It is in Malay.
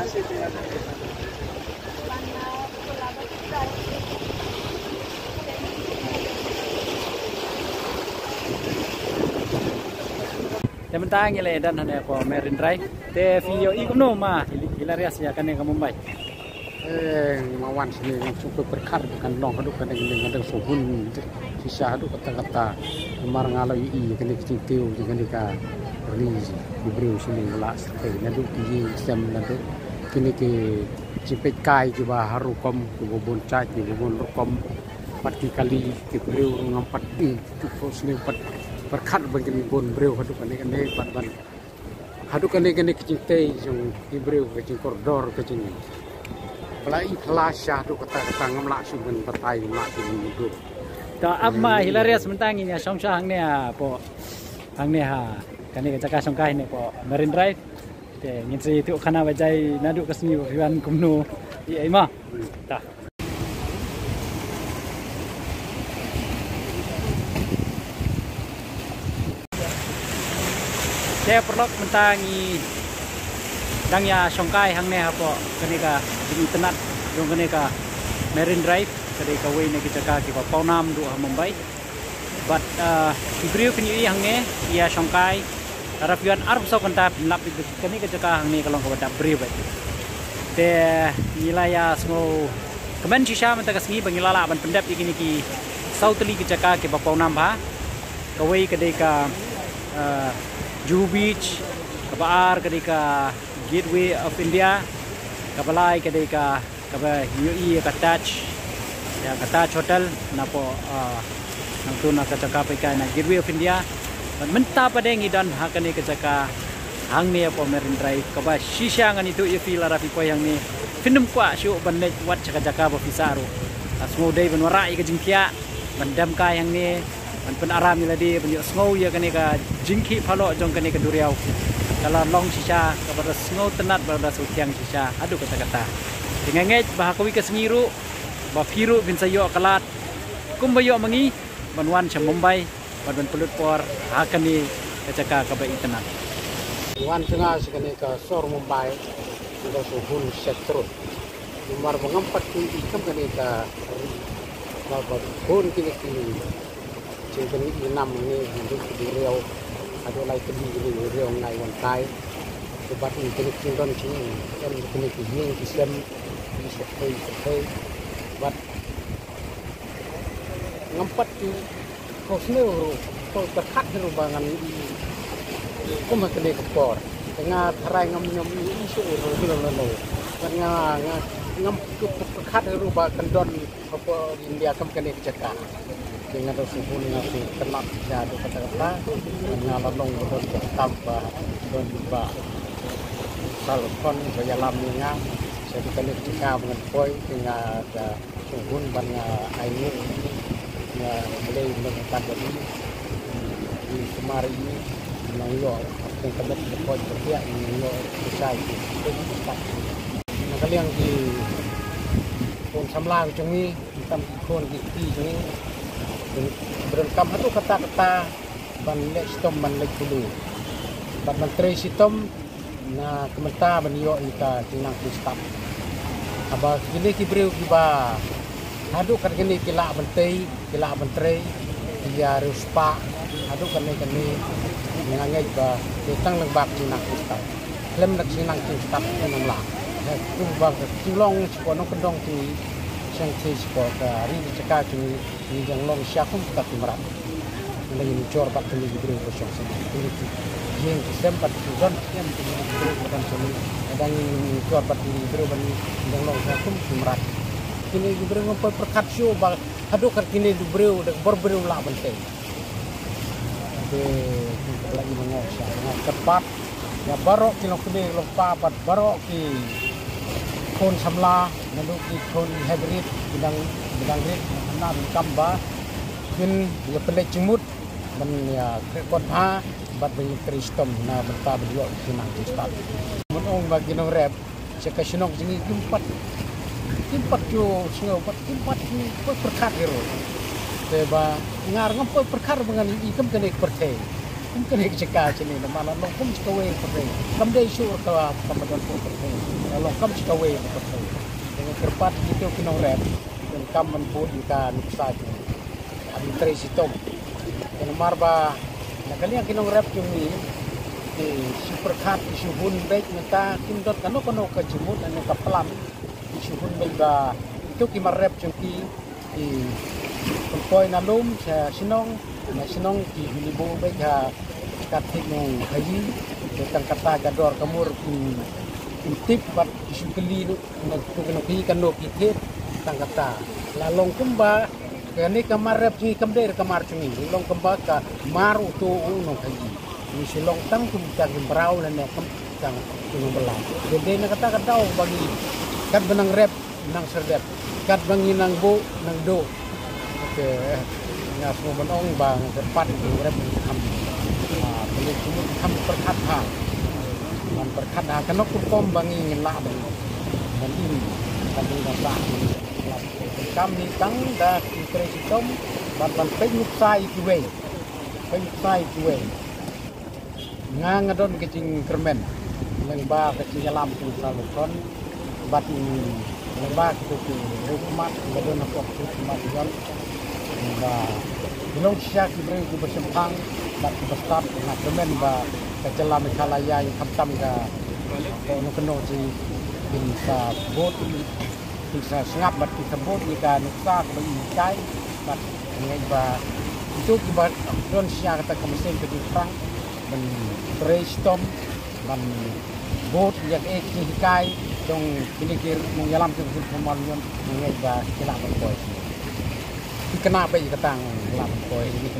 Sementara ngile dan hanya ko Marine Drive. Te video ikumno ma hilarious ya kan yang Mumbai. Mawan sini cukup berkar bukan long haduk kan dengan ada sohun sisa haduk kata-kata kemar ngalau i kan kecil dengan ka release diberi sini melak sekali naduk tinggi sem naduk kini ke cipet kai juga harukom kubun cai kubun rukom 4 kali diberi ngampat di cukup sini berkat begini pun beriu haduk kan ban haduk kan kecil yang diberi kecil koridor kecil pelai kelasah tu kata-kata ngamlak suben petai ngamlak suben hidup. Tak apa hilarious mentang ini song-song ni po hang ni kan ni cakap songkah ni po Marine Drive. Te ngin tu kana bajai naduk ke sini riwan kumno i ima. Tah. Saya perlu mentang ni dang ya songkai hang ne apo kenika di tenat dong kenika Marine Drive kenika way ne kita ka ki Paunam du Mumbai but ibriu kini hang ne ya songkai rapian arab so kanta lap kenika jaka hang ne kalong ka da briu ba te nilaya smo kemen shisha menta kasmi bangilala ban pendap ikini ki southly kita ka ki Paunam ba ka way kenika Juhu Beach kabar kenika Gateway of India, kabalai ketika kaba UI Touch, ya Touch Hotel, napo nangtu nak cakap ikan Gateway of India, mentah pada yang idan hakan ni cakap hang ni apa Marine Drive, kaba shisha ngan itu ia feel rapi po yang ni, film kuat show bandai wat cakap berfisaru, semua day benwarai ke jingkia, bandam kah yang ni, pen aram ni lagi, penjuk semua ia kan ni ke jingki palo jong kan ni ke Duriau. Kalau long sisa kepada snow tenat pada sutiang sisa aduh kata-kata dengan ngej bahakuwi ke semiru bafiru bin sayo kalat kumbayo mengi banwan sa Mumbai ban pulut por akan ni kecaka kabai tenat wan tengah sekali ke sor Mumbai sudah suhun setro nomor mengempat ikam kali ke bapak pun kini jadi enam ini hidup di Riau ada lagi di Riau ngai wan kai sebab ini kini cindon sini kan kini kini sistem di sekai buat ngempat di kosneu kau terkat rubangan kau makan di kepor tengah terai ngam isu lalu tengah ngam terkat rubah kendon apa India kami kecekak dengan suhu nasi tenat jadi kata-kata mengalami don tambah don ba salkon berjalan dengan jadi kali jika mengepoi dengan ada suhu banyak air mulai menetap di kemarin ini menayok yang kami mengepoi bertiak menayok besar itu kali yang di pun samlang cungi hitam pun di cungi berkam itu kata-kata ban lek sistem ban lek dulu ban menteri sistem na kementar ban yo ika tinang staf aba kini kibreu kiba hadu kan kini kila menteri dia ruspa hadu kan kini ngangai ba tang lembak tinang staf lem nak tinang staf enam lah tu bang tulong sekono kendong ti sang ti sekono hari dicekak ni yang long syakum tak timrat lagi muncul pak kali diberi kosong ini yang sempat tujuan yang diberi bukan sini ada yang muncul pak kali diberi yang long syakum timrat ini diberi apa perkat show bang aduh kini diberi udah berberi ulah penting jadi lagi mengosah tepat ya barok kilo kini lupa pat barok ki kon samla naluki kon hybrid bidang rit enam kamba bin ya pelek jemut dan ya kekot ha bat bagi kristom na berta beliau sinang start menong bagi nong rep sekasinok jingi kimpat yo singo kimpat ni perkar hero teba ngar ngapa perkar dengan ikam kene perke kum kene ceka cini malah long kum cekawe pare kam dei syur ka pamadan pun pare long kam cekawe pare dengan kerpat itu kinong rep dan kam man pun ka nuksa tu abi tre sitom dan marba nakali ang kinong rep yung ni super cut isyuhun baik menta kindot kano ka jumut ano ka pelam isyuhun baik ba itu kimar rep yung ki poi na lum sa sinong na sinong ki hilibo baik ha katik ng hayi tang kata gador kamur tip bat isu keli nagtugan ki kano kitip tang kata lalong kumba kani kamar rep ni kamder kamar cungi long kumba ka maru tu no hayi ni silong tang kum tang brau na ne kam tang tunong belang jadi na kata bagi kat benang rep nang serdep kat bangi nang bo nang do oke nga semua menong bang depan rep kam boleh cuma kam perkat ha man perkat ha kana kupom bangi ngela dan ini kami rasa kami tang da kresitom ban penyuk sai kuwe nga ngadon kecing kermen lengba kecing alam tu selalu kon bat lengba tu rumah ngadon apa tu mat jon ba belum siap diberi ku bersempang bat besar na kermen ba kecelam kalaya yang khatam ga no keno ji bisa bot bisa ngap bat disebut jika nuksa bagi cai bat ngai ba itu kibat don siap kata kemesin ke perang men brainstorm man bot yang hikai dong bilikir mengalam tu pemaluan ngai ba kila berkoi kena apa ketang lam koi ini